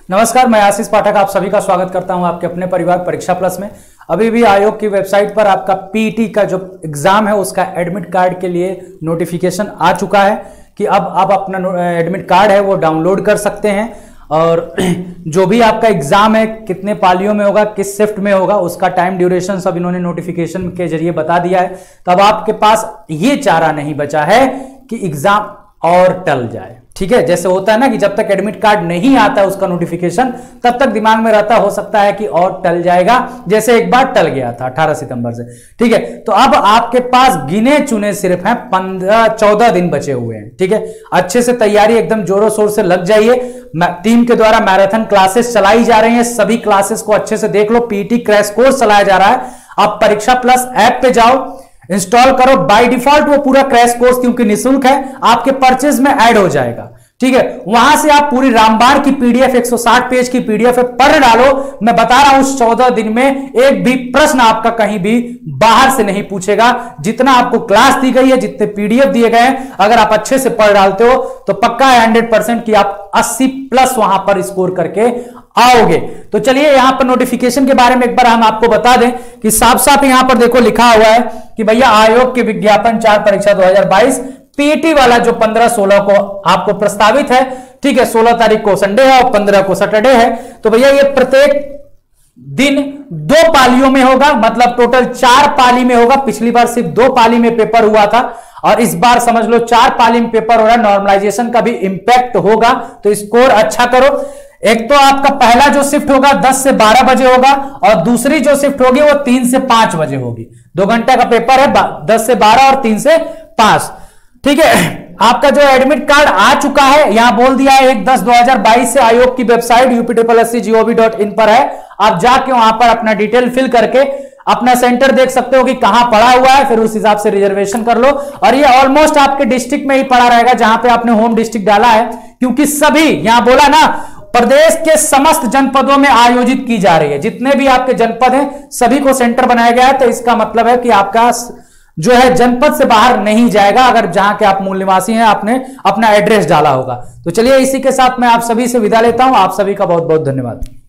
नमस्कार, मैं आशीष पाठक आप सभी का स्वागत करता हूं आपके अपने परिवार परीक्षा प्लस में। अभी भी आयोग की वेबसाइट पर आपका पीटी का जो एग्जाम है उसका एडमिट कार्ड के लिए नोटिफिकेशन आ चुका है कि अब आप अपना एडमिट कार्ड है वो डाउनलोड कर सकते हैं और जो भी आपका एग्जाम है कितने पालियों में होगा, किस शिफ्ट में होगा, उसका टाइम ड्यूरेशन सब इन्होंने नोटिफिकेशन के जरिए बता दिया है। तब आपके पास ये चारा नहीं बचा है कि एग्जाम और टल जाए। ठीक है, जैसे होता है ना कि जब तक एडमिट कार्ड नहीं आता उसका नोटिफिकेशन तब तक दिमाग में रहता हो सकता है कि और टल जाएगा, जैसे एक बार टल गया था 18 सितंबर से। ठीक है, तो अब आपके पास गिने चुने सिर्फ हैं 14 दिन बचे हुए हैं। ठीक है, अच्छे से तैयारी एकदम जोरों शोर से लग जाइए। टीम के द्वारा मैराथन क्लासेस चलाई जा रही हैं, सभी क्लासेस को अच्छे से देख लो। पीटी क्रैश कोर्स चलाया जा रहा है। आप परीक्षा प्लस ऐप पे जाओ, इंस्टॉल करो। बाय डिफॉल्ट वो पूरा क्रैश कोर्स क्योंकि निःशुल्क है आपके परचेज में ऐड हो जाएगा। ठीक है, वहां से आप पूरी रामबाण की पीडीएफ 160 पेज की पीडीएफ पढ़ डालो। मैं बता रहा हूं उस 14 दिन में एक भी प्रश्न आपका कहीं भी बाहर से नहीं पूछेगा। जितना आपको क्लास दी गई है, जितने पीडीएफ दिए गए हैं, अगर आप अच्छे से पढ़ डालते हो तो पक्का है 100% कि आप 80 प्लस वहां पर स्कोर करके आओगे। तो चलिए यहां पर नोटिफिकेशन के बारे में एक बार हम आपको बता दें कि साफ साफ यहां पर देखो लिखा हुआ है कि भैया आयोग के विज्ञापन 4 परीक्षा 2022 पीटी वाला जो 15-16 को आपको प्रस्तावित है। ठीक है, 16 तारीख को संडे है और 15 को सैटरडे है। तो भैया ये प्रत्येक दिन 2 पालियों में होगा, मतलब टोटल 4 पाली में होगा। पिछली बार सिर्फ 2 पाली में पेपर हुआ था और इस बार समझ लो 4 पाली में पेपर हो रहा है। नॉर्मलाइजेशन का भी इंपैक्ट होगा, तो स्कोर अच्छा करो। एक तो आपका पहला जो शिफ्ट होगा 10 से 12 बजे होगा और दूसरी जो शिफ्ट होगी वो 3 से 5 बजे होगी। 2 घंटे का पेपर है, 10 से 12 और 3 से 5। ठीक है, आपका जो एडमिट कार्ड आ चुका है, यहां बोल दिया है 1/10/2022 से आयोग की वेबसाइट upsc.gov.in पर है। आप जाके वहां पर अपना डिटेल फिल करके अपना सेंटर देख सकते हो कि कहां पड़ा हुआ है, फिर उस हिसाब से रिजर्वेशन कर लो। और ये ऑलमोस्ट आपके डिस्ट्रिक्ट में ही पड़ा रहेगा जहां पे आपने होम डिस्ट्रिक्ट डाला है, क्योंकि सभी यहां बोला ना प्रदेश के समस्त जनपदों में आयोजित की जा रही है। जितने भी आपके जनपद हैं सभी को सेंटर बनाया गया है। तो इसका मतलब है कि आपका जो है जनपद से बाहर नहीं जाएगा अगर जहां के आप मूल निवासी हैं, आपने अपना एड्रेस डाला होगा। तो चलिए इसी के साथ मैं आप सभी से विदा लेता हूं। आप सभी का बहुत बहुत धन्यवाद।